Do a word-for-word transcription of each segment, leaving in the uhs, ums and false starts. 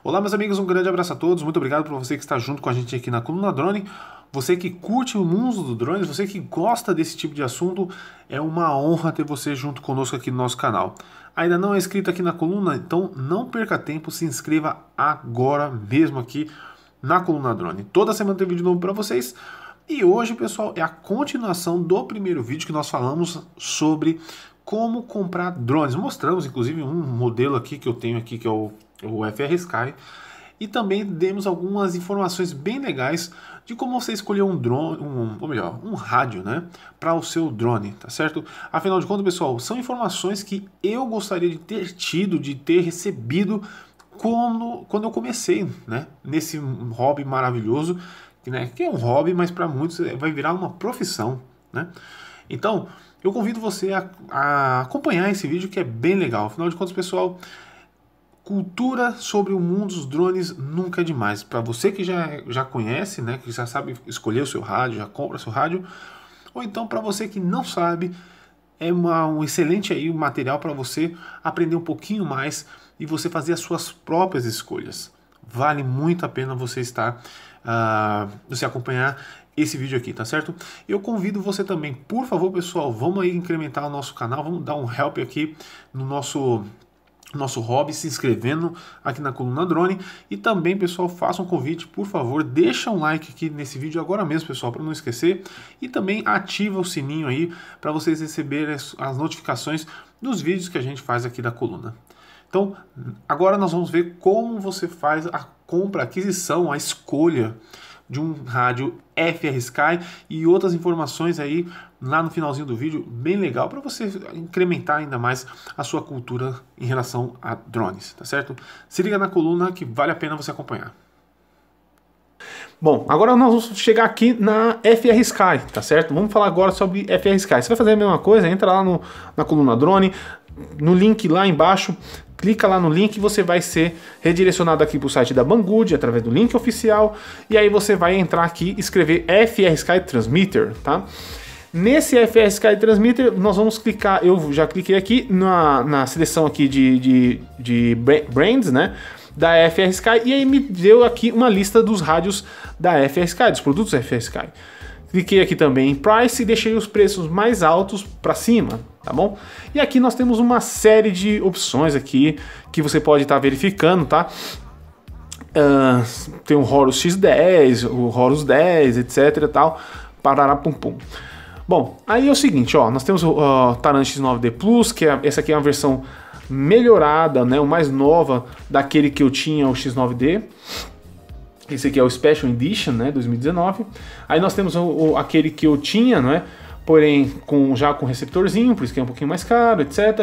Olá, meus amigos, um grande abraço a todos. Muito obrigado por você que está junto com a gente aqui na Coluna Drone. Você que curte o mundo do drones, você que gosta desse tipo de assunto, é uma honra ter você junto conosco aqui no nosso canal. Ainda não é inscrito aqui na coluna? Então não perca tempo, se inscreva agora mesmo aqui na Coluna Drone. Toda semana tem vídeo novo para vocês. E hoje, pessoal, é a continuação do primeiro vídeo que nós falamos sobre como comprar drones. Mostramos, inclusive, um modelo aqui que eu tenho aqui, que é o, o F R Sky. E também demos algumas informações bem legais de como você escolher um drone, um, ou melhor, um rádio, né, para o seu drone, tá certo? Afinal de contas, pessoal, são informações que eu gostaria de ter tido, de ter recebido quando, quando eu comecei, né, nesse hobby maravilhoso, né, que é um hobby, mas para muitos vai virar uma profissão, né? Então, eu convido você a, a acompanhar esse vídeo que é bem legal. Afinal de contas, pessoal, cultura sobre o mundo dos drones nunca é demais. Para você que já, já conhece, né, que já sabe escolher o seu rádio, já compra o seu rádio, ou então para você que não sabe, é uma, um excelente aí, um material para você aprender um pouquinho mais e você fazer as suas próprias escolhas. Vale muito a pena você estar, uh, você acompanhar esse vídeo aqui, tá certo? Eu convido você também, por favor, pessoal, vamos aí incrementar o nosso canal, vamos dar um help aqui no nosso nosso hobby, se inscrevendo aqui na Coluna Drone. E também, pessoal, faça um convite, por favor, deixa um like aqui nesse vídeo agora mesmo, pessoal, para não esquecer, e também ativa o sininho aí para vocês receberem as, as notificações dos vídeos que a gente faz aqui da coluna. Então, agora nós vamos ver como você faz a compra, a aquisição, a escolha de um rádio F R Sky e outras informações aí lá no finalzinho do vídeo, bem legal para você incrementar ainda mais a sua cultura em relação a drones, tá certo? Se liga na coluna que vale a pena você acompanhar. Bom, agora nós vamos chegar aqui na F R Sky, tá certo? Vamos falar agora sobre F R Sky. Você vai fazer a mesma coisa, entra lá no, na Coluna Drone, no link lá embaixo, clica lá no link e você vai ser redirecionado aqui para o site da Banggood através do link oficial, e aí você vai entrar aqui e escrever F R Sky Transmitter, tá? Nesse F R Sky Transmitter nós vamos clicar, eu já cliquei aqui na, na seleção aqui de, de, de brands, né, da F R Sky, e aí me deu aqui uma lista dos rádios da F R Sky, dos produtos da F R Sky. Cliquei aqui também em Price e deixei os preços mais altos para cima, tá bom? E aqui nós temos uma série de opções aqui que você pode estar tá verificando, tá? Uh, tem o Horus X dez, o Horus dez, etc e tal, parará pum pum. Bom, aí é o seguinte, ó, nós temos o uh, Taran X nove D Plus, que é, essa aqui é uma versão melhorada, né, o mais nova daquele que eu tinha, o X nove D. Esse aqui é o Special Edition, né, dois mil e dezenove. Aí nós temos o, o, aquele que eu tinha, não é? Porém com, já com receptorzinho, por isso que é um pouquinho mais caro, etc.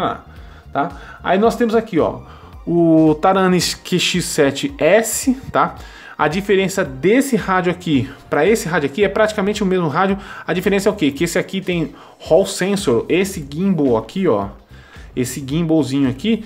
Tá? Aí nós temos aqui, ó, o Taranis Q X sete S, tá? A diferença desse rádio aqui para esse rádio aqui é praticamente o mesmo rádio. A diferença é o quê? Que esse aqui tem Hall Sensor, esse gimbal aqui, ó, esse gimbalzinho aqui,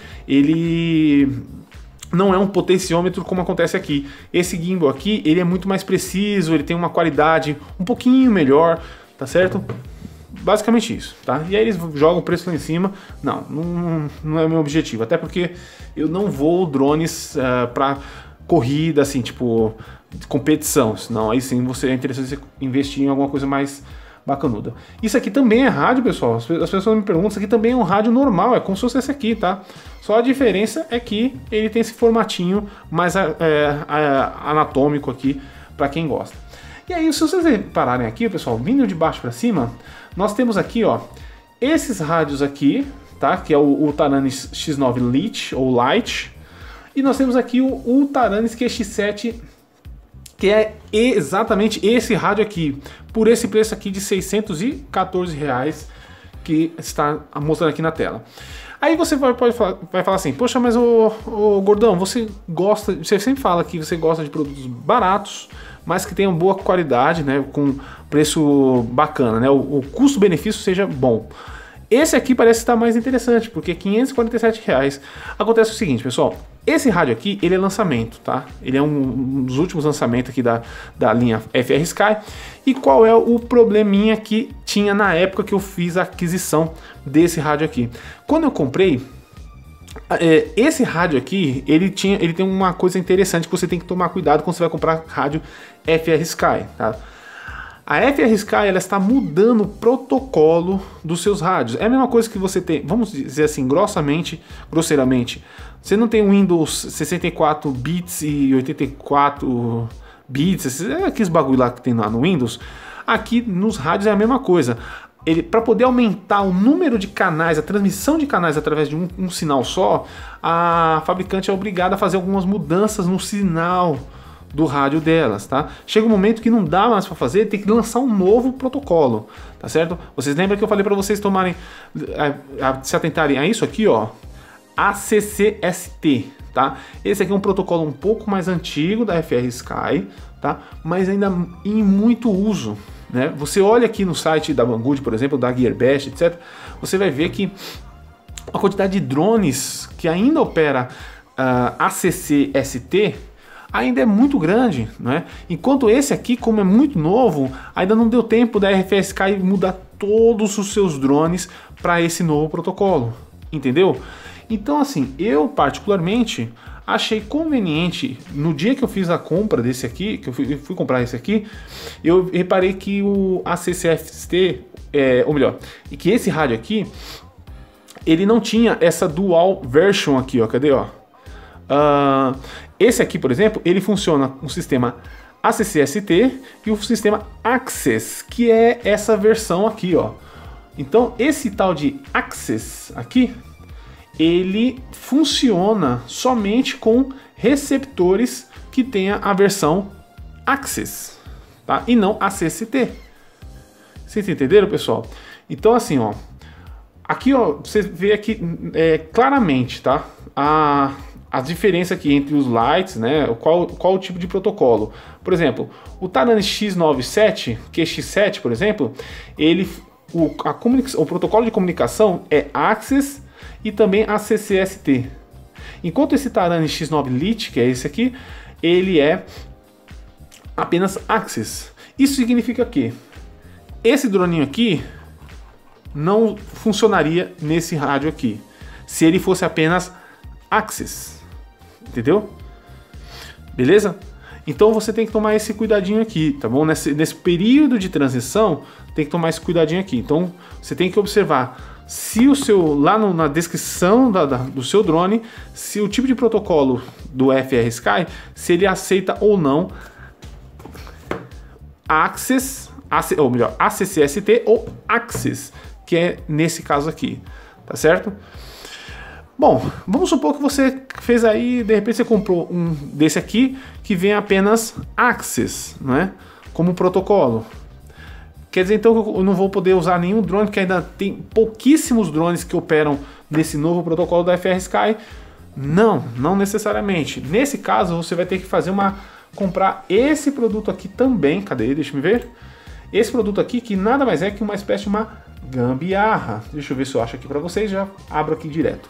ele não é um potenciômetro como acontece aqui. Esse gimbal aqui, ele é muito mais preciso, ele tem uma qualidade um pouquinho melhor, tá certo? Basicamente isso, tá? E aí eles jogam o preço lá em cima. Não, não, não é o meu objetivo, até porque eu não vou drones uh, para corrida, assim, tipo, competição, senão aí sim você é interessante você investir em alguma coisa mais bacanuda. Isso aqui também é rádio, pessoal. As pessoas me perguntam, isso aqui também é um rádio normal, é como se fosse esse aqui, tá? Só a diferença é que ele tem esse formatinho mais é, é, anatômico aqui, para quem gosta. E aí, se vocês repararem aqui, pessoal, vindo de baixo para cima, nós temos aqui, ó, esses rádios aqui, tá? Que é o, o Taranis X nove Lite, ou Lite. E nós temos aqui o, o Taranis Q X sete, que é exatamente esse rádio aqui, por esse preço aqui de seiscentos e quatorze reais, que está mostrando aqui na tela. Aí você vai, pode falar, vai falar assim, poxa, mas o, o Gordão, você gosta, você sempre fala que você gosta de produtos baratos, mas que tenham boa qualidade, né, com preço bacana, né, o, o custo-benefício seja bom. Esse aqui parece estar mais interessante, porque quinhentos e quarenta e sete reais. Acontece o seguinte, pessoal, esse rádio aqui, ele é lançamento, tá? Ele é um, um dos últimos lançamentos aqui da, da linha F R Sky. E qual é o probleminha que tinha na época que eu fiz a aquisição desse rádio aqui? Quando eu comprei, É, esse rádio aqui, ele, tinha, ele tem uma coisa interessante que você tem que tomar cuidado quando você vai comprar rádio F R Sky, tá? A F R Sky, ela está mudando o protocolo dos seus rádios. É a mesma coisa que você tem, vamos dizer assim, grossamente, grosseiramente. Você não tem Windows sessenta e quatro bits e oitenta e quatro bits, esses, é aqueles bagulho lá que tem lá no Windows. Aqui nos rádios é a mesma coisa. Ele, para poder aumentar o número de canais, a transmissão de canais através de um, um sinal só, a fabricante é obrigada a fazer algumas mudanças no sinal do rádio delas, tá? Chega um momento que não dá mais para fazer, tem que lançar um novo protocolo, tá certo? Vocês lembram que eu falei para vocês tomarem, a, a, se atentarem a isso aqui, ó, A C C S T, tá? Esse aqui é um protocolo um pouco mais antigo da F R Sky, tá? Mas ainda em muito uso, né? Você olha aqui no site da Banggood, por exemplo, da Gearbest, etcétera, você vai ver que a quantidade de drones que ainda opera uh, A C C S T ainda é muito grande, né? Enquanto esse aqui, como é muito novo, ainda não deu tempo da R F S Sky mudar todos os seus drones para esse novo protocolo, entendeu? Então, assim, eu particularmente achei conveniente, no dia que eu fiz a compra desse aqui, que eu fui, eu fui comprar esse aqui, eu reparei que o A C C S T, é, ou melhor, e que esse rádio aqui, ele não tinha essa dual version aqui, ó, cadê, ó? Uh, esse aqui, por exemplo, ele funciona com o sistema A C C S T e o sistema Access, que é essa versão aqui, ó. Então, esse tal de Access aqui, ele funciona somente com receptores que tenha a versão Access, tá? E não A C S T. Vocês entenderam, pessoal? Então, assim, ó, aqui, ó, você vê aqui é, claramente, tá? A a diferença aqui entre os lights, né? Qual, qual o tipo de protocolo? Por exemplo, o Taran X noventa e sete, Q X sete, por exemplo, ele, o, a o protocolo de comunicação é Access e também A C C S T. Enquanto esse Taran X nove Lite, que é esse aqui, ele é apenas Access. Isso significa que esse droninho aqui não funcionaria nesse rádio aqui, se ele fosse apenas Access. Entendeu? Beleza? Então você tem que tomar esse cuidadinho aqui, tá bom? Nesse, nesse período de transição, tem que tomar esse cuidadinho aqui. Então você tem que observar se o seu, lá no, na descrição da, da, do seu drone, se o tipo de protocolo do F R Sky, se ele aceita ou não Access, ou melhor, A C C S T ou Access, que é nesse caso aqui, tá certo? Bom, vamos supor que você fez aí, de repente você comprou um desse aqui que vem apenas Access, não é? Como protocolo. Quer dizer então que eu não vou poder usar nenhum drone, que ainda tem pouquíssimos drones que operam nesse novo protocolo da F R Sky? Não, não necessariamente. Nesse caso você vai ter que fazer uma comprar esse produto aqui também. Cadê? Deixa eu ver. Esse produto aqui que nada mais é que uma espécie de uma gambiarra. Deixa eu ver se eu acho aqui para vocês, já abro aqui direto.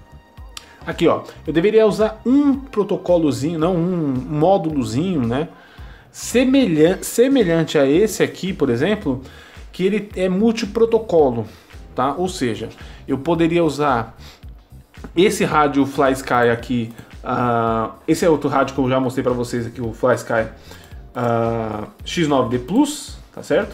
Aqui, ó, eu deveria usar um protocolozinho, não um módulozinho, né? Semelhante, semelhante a esse aqui, por exemplo, que ele é multiprotocolo, tá? Ou seja, eu poderia usar esse rádio FlySky aqui, uh, esse é outro rádio que eu já mostrei para vocês aqui, o FlySky uh, X nove D Plus, tá certo?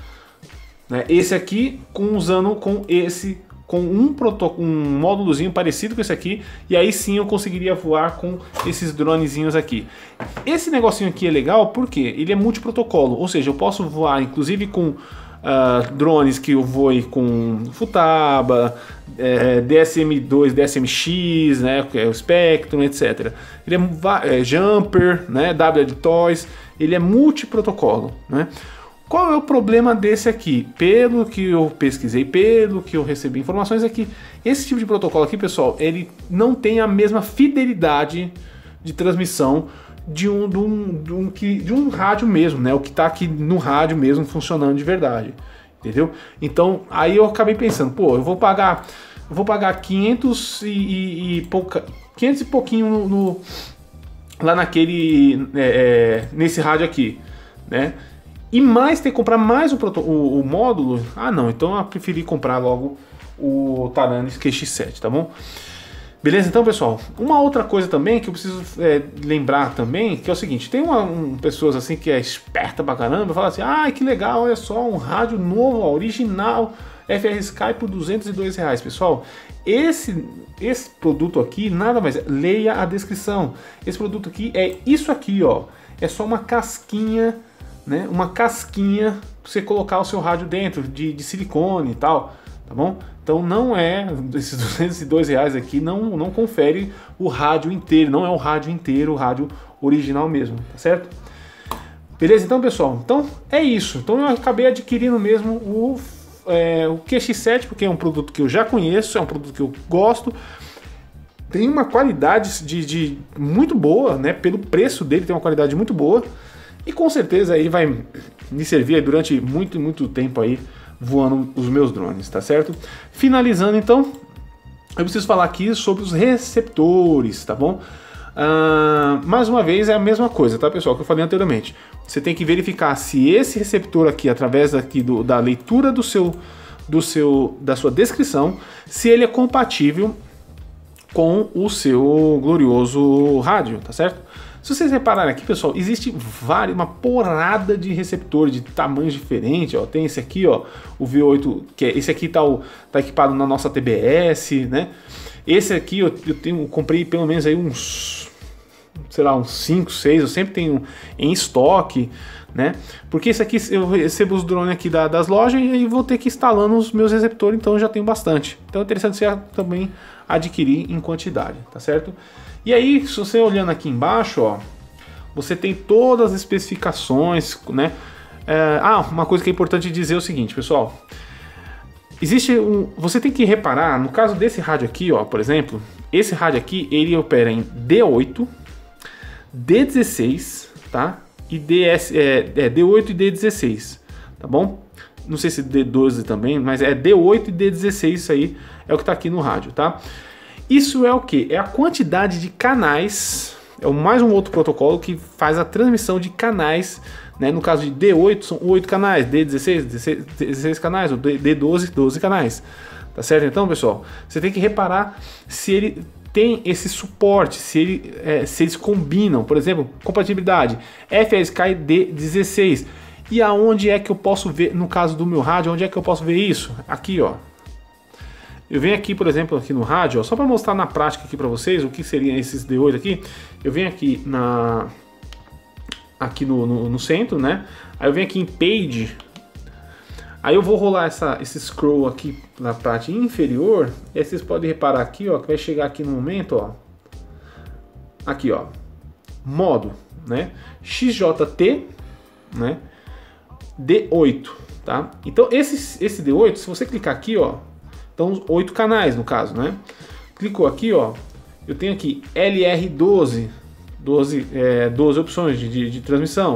Né? Esse aqui com, usando com esse com um, um módulozinho parecido com esse aqui, e aí sim eu conseguiria voar com esses dronezinhos aqui. Esse negocinho aqui é legal porque ele é multiprotocolo, ou seja, eu posso voar inclusive com uh, drones que eu voe com Futaba, é, D S M dois, D S M X, né, que é o Spectrum, etcétera. Ele é, é Jumper, né, W de Toys, ele é multiprotocolo, né? Qual é o problema desse aqui? Pelo que eu pesquisei, pelo que eu recebi informações, é que esse tipo de protocolo aqui, pessoal, ele não tem a mesma fidelidade de transmissão de um, de um, de um, de um rádio mesmo, né? O que está aqui no rádio mesmo funcionando de verdade, entendeu? Então, aí eu acabei pensando, pô, eu vou pagar, eu vou pagar quinhentos e, e, e pouca, quinhentos e pouquinho no, no, lá naquele, é, é, nesse rádio aqui, né? E mais ter que comprar mais o, o, o módulo. Ah não, então eu preferi comprar logo o Taran Q X sete, tá bom? Beleza? Então, pessoal, uma outra coisa também que eu preciso é, lembrar também, que é o seguinte, tem uma, um, pessoas assim que é esperta pra caramba, fala assim, ah, que legal, olha só, um rádio novo, ó, original, F R Sky por duzentos e dois reais. Pessoal, esse, esse produto aqui, nada mais é, leia a descrição. Esse produto aqui é isso aqui, ó, é só uma casquinha, né, uma casquinha pra você colocar o seu rádio dentro, de, de silicone e tal, tá bom? Então não é, esses duzentos e dois reais aqui não, não confere o rádio inteiro, não é o rádio inteiro, o rádio original mesmo, tá certo? Beleza, então pessoal, então é isso. Então eu acabei adquirindo mesmo o, é, o Q X sete, porque é um produto que eu já conheço, é um produto que eu gosto, tem uma qualidade de, de muito boa, né? Pelo preço dele tem uma qualidade muito boa e com certeza aí vai me servir aí durante muito, muito tempo aí, voando os meus drones, tá certo? Finalizando então, eu preciso falar aqui sobre os receptores, tá bom? Uh, mais uma vez é a mesma coisa, tá pessoal, que eu falei anteriormente. Você tem que verificar se esse receptor aqui, através aqui do, da leitura do seu, do seu, da sua descrição, se ele é compatível com o seu glorioso rádio, tá certo? Se vocês repararem aqui, pessoal, existe várias, uma porrada de receptores de tamanhos diferentes, ó. Tem esse aqui, ó, o V oito, que é, esse aqui tá, o, tá equipado na nossa T B S, né? Esse aqui eu, eu tenho, comprei pelo menos aí uns, sei lá, uns cinco, seis, eu sempre tenho em estoque, né? Porque esse aqui eu recebo os drones aqui da, das lojas e vou ter que ir instalando os meus receptores, então eu já tenho bastante. Então é interessante você também adquirir em quantidade, tá certo? E aí, se você olhando aqui embaixo, ó, você tem todas as especificações, né? É, ah, uma coisa que é importante dizer é o seguinte, pessoal. Existe um, você tem que reparar, no caso desse rádio aqui, ó, por exemplo, esse rádio aqui, ele opera em D oito, D dezesseis, tá? E D S, é, é D oito e D dezesseis, tá bom? Não sei se D doze também, mas é D oito e D dezesseis, isso aí é o que tá aqui no rádio, tá? Isso é o que? É a quantidade de canais, é mais um outro protocolo que faz a transmissão de canais, né? No caso de D oito são oito canais, D dezesseis, dezesseis, dezesseis canais, o D doze, doze canais, tá certo? Então, pessoal, você tem que reparar se ele tem esse suporte, se, ele, é, se eles combinam, por exemplo, compatibilidade F R Sky D dezesseis. E aonde é que eu posso ver, no caso do meu rádio, onde é que eu posso ver isso? Aqui, ó. Eu venho aqui, por exemplo, aqui no rádio, ó, só para mostrar na prática aqui para vocês o que seriam esses D oito aqui. Eu venho aqui na aqui no, no, no centro, né? Aí eu venho aqui em Page. Aí eu vou rolar essa, esse scroll aqui na parte inferior. E aí vocês podem reparar aqui, ó, que vai chegar aqui no momento, ó. Aqui, ó. Modo, né? X J T, né? D oito, tá? Então esse, esse D oito, se você clicar aqui, ó. Então, oito canais no caso, né? Clicou aqui, ó. Eu tenho aqui L R doze, doze, é, doze opções de, de, de transmissão.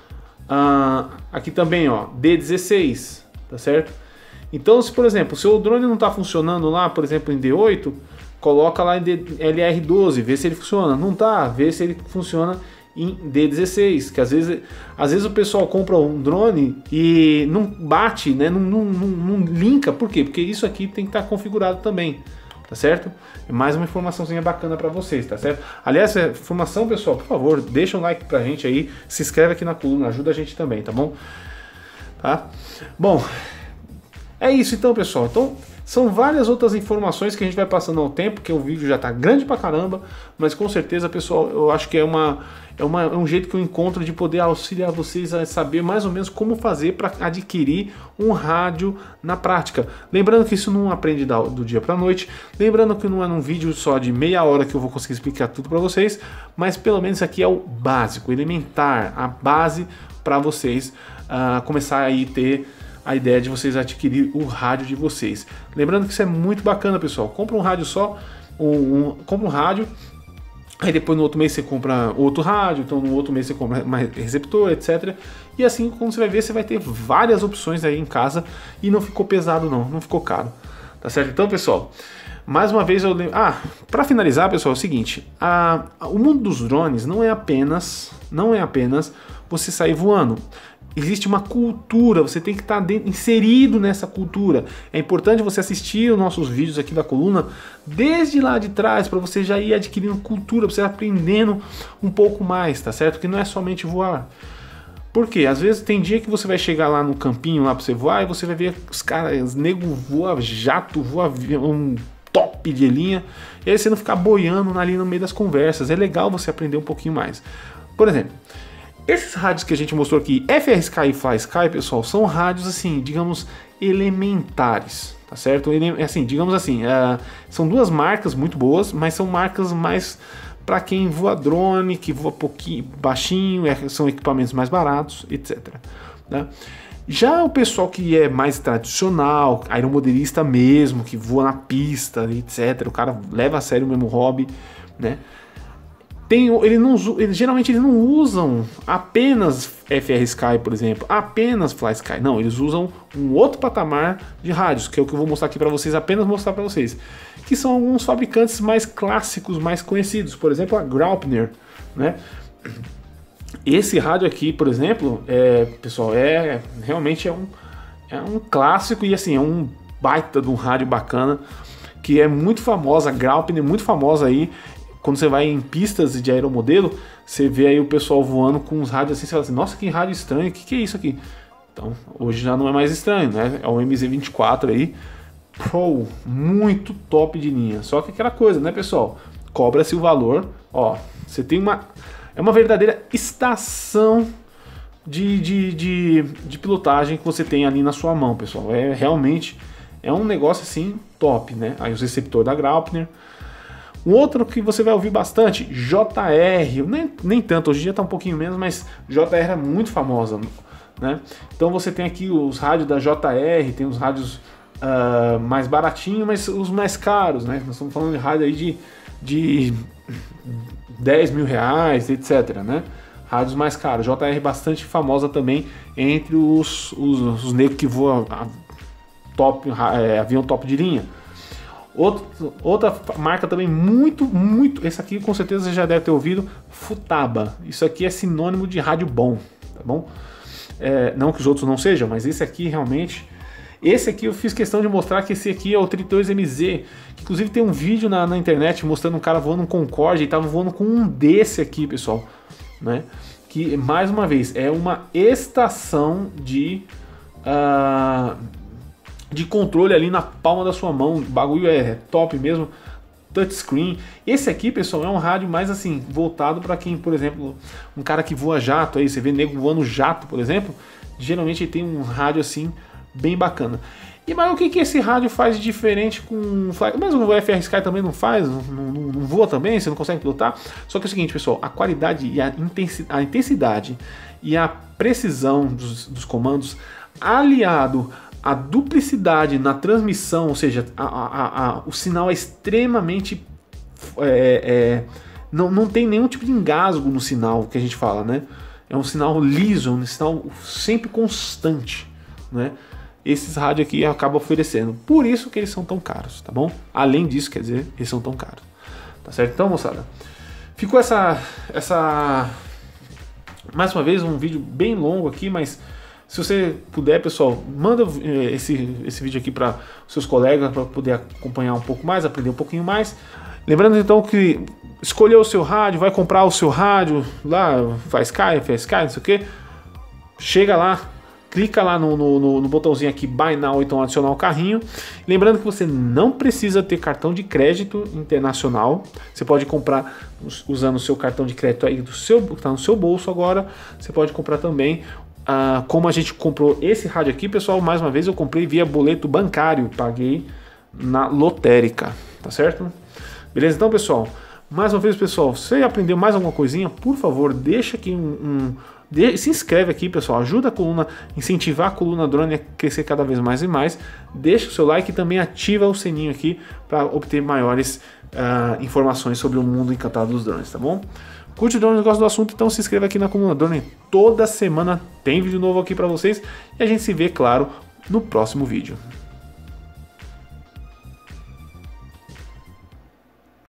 Ah, aqui também, ó, D dezesseis, tá certo? Então, se por exemplo, se o drone não está funcionando lá, por exemplo, em D oito, coloca lá em L R doze, vê se ele funciona. Não tá, vê se ele funciona em D dezesseis, que às vezes, às vezes o pessoal compra um drone e não bate, né? Não, não, não, não linka, por quê? Porque isso aqui tem que estar configurado também, tá certo? É mais uma informaçãozinha bacana para vocês, tá certo? Aliás, essa informação, pessoal, por favor, deixa um like pra gente aí, se inscreve aqui na coluna, ajuda a gente também, tá bom? Tá? Bom, é isso então, pessoal. Então, são várias outras informações que a gente vai passando ao tempo, que o vídeo já tá grande pra caramba, mas com certeza, pessoal, eu acho que é, uma, é, uma, é um jeito que eu encontro de poder auxiliar vocês a saber mais ou menos como fazer para adquirir um rádio na prática. Lembrando que isso não aprende do dia pra noite, lembrando que não é num vídeo só de meia hora que eu vou conseguir explicar tudo para vocês, mas pelo menos aqui é o básico, elementar, a base para vocês uh, começar aí ter a ideia de vocês adquirir o rádio de vocês. Lembrando que isso é muito bacana, pessoal. Compra um rádio só, um, um, compra um rádio, aí depois no outro mês você compra outro rádio, então no outro mês você compra mais receptor, etcétera. E assim, como você vai ver, você vai ter várias opções aí em casa e não ficou pesado não, não ficou caro. Tá certo? Então, pessoal, mais uma vez eu lembro... Ah, para finalizar, pessoal, é o seguinte, a, a, o mundo dos drones não é apenas, não é apenas você sair voando. existe uma cultura, você tem que estar dentro, inserido nessa cultura. É importante você assistir os nossos vídeos aqui da coluna desde lá de trás, para você já ir adquirindo cultura, para você ir aprendendo um pouco mais, tá certo? Que não é somente voar. Por quê? Às vezes tem dia que você vai chegar lá no campinho lá para você voar e você vai ver os caras, os nego voa jato, voa um top de linha, e aí você não ficar boiando ali no meio das conversas. É legal você aprender um pouquinho mais. Por exemplo, esses rádios que a gente mostrou aqui, F R Sky e FlySky, pessoal, são rádios assim, digamos, elementares, tá certo? Ele, assim, digamos assim, uh, são duas marcas muito boas, mas são marcas mais para quem voa drone, que voa pouquinho, baixinho, é, são equipamentos mais baratos, etcétera. Né? Já o pessoal que é mais tradicional, aeromodelista mesmo, que voa na pista, etcétera, o cara leva a sério o mesmo hobby, né? Tem, ele não, ele, geralmente eles não usam apenas F R Sky, por exemplo, apenas FlySky. Não, eles usam um outro patamar de rádios, que é o que eu vou mostrar aqui para vocês, apenas mostrar para vocês, que são alguns fabricantes mais clássicos, mais conhecidos. Por exemplo, a Graupner, né? Esse rádio aqui, por exemplo, é, pessoal, é realmente é um, é um clássico e assim, é um baita de um rádio bacana, que é muito famosa, a Graupner, muito famosa aí. Quando você vai em pistas de aeromodelo, você vê aí o pessoal voando com uns rádios assim, você fala assim, nossa, que rádio estranho, o que, que é isso aqui? Então, hoje já não é mais estranho, né? É o M Z vinte e quatro aí, pô, muito top de linha. Só que aquela coisa, né, pessoal? Cobra-se o valor, ó, você tem uma... É uma verdadeira estação de, de, de, de pilotagem que você tem ali na sua mão, pessoal. É realmente, é um negócio assim, top, né? Aí os receptores da Graupner. Um outro que você vai ouvir bastante, J R, nem, nem tanto, hoje em dia está um pouquinho menos, mas J R é muito famosa, né? Então você tem aqui os rádios da J R, tem os rádios uh, mais baratinhos, mas os mais caros, né? Nós estamos falando de rádio aí de, de dez mil reais, etcétera, né? Rádios mais caros, J R bastante famosa também entre os, os, os negros que voam top, é, avião top de linha. Outro, outra marca também muito, muito... Esse aqui com certeza você já deve ter ouvido, Futaba. Isso aqui é sinônimo de rádio bom, tá bom? É, não que os outros não sejam, mas esse aqui realmente... Esse aqui eu fiz questão de mostrar que esse aqui é o trinta e dois M Z. Que inclusive tem um vídeo na, na internet mostrando um cara voando um Concorde e tava voando com um desse aqui, pessoal. Né? Que, mais uma vez, é uma estação de... Uh, de controle ali na palma da sua mão, o bagulho é top mesmo, touchscreen. Esse aqui, pessoal, é um rádio mais assim, voltado para quem, por exemplo, um cara que voa jato, aí você vê nego voando jato, por exemplo, geralmente ele tem um rádio assim, bem bacana. E mas o que, que esse rádio faz de diferente com... Mas o F R Sky também não faz, não, não, não voa também, você não consegue pilotar. Só que é o seguinte, pessoal, a qualidade e a intensidade, a intensidade e a precisão dos, dos comandos, aliado a duplicidade na transmissão, ou seja, a, a, a, o sinal é extremamente... É, é, não, não tem nenhum tipo de engasgo no sinal que a gente fala, né? É um sinal liso, um sinal sempre constante, né? Esses rádios aqui acabam oferecendo. Por isso que eles são tão caros, tá bom? Além disso, quer dizer, eles são tão caros. Tá certo? Então, moçada, ficou essa... essa... mais uma vez, um vídeo bem longo aqui, mas... Se você puder, pessoal, manda esse, esse vídeo aqui para seus colegas para poder acompanhar um pouco mais, aprender um pouquinho mais. Lembrando então que escolheu o seu rádio, vai comprar o seu rádio lá, faz Sky, faz Sky, não sei o que. Chega lá, clica lá no, no, no botãozinho aqui Buy Now, então adicionar o carrinho. Lembrando que você não precisa ter cartão de crédito internacional. Você pode comprar usando o seu cartão de crédito aí do seu, que está no seu bolso agora. Você pode comprar também. Ah, como a gente comprou esse rádio aqui, pessoal, mais uma vez eu comprei via boleto bancário, paguei na lotérica, tá certo? Beleza? Então, pessoal, mais uma vez, pessoal, se você aprendeu mais alguma coisinha, por favor, deixa aqui um... um de, se inscreve aqui, pessoal, ajuda a coluna, incentivar a coluna drone a crescer cada vez mais e mais, deixa o seu like e também ativa o sininho aqui para obter maiores uh, informações sobre o mundo encantado dos drones, tá bom? Curte o drone, gosta do assunto, então se inscreva aqui na coluna drone. Toda semana tem vídeo novo aqui para vocês e a gente se vê, claro, no próximo vídeo.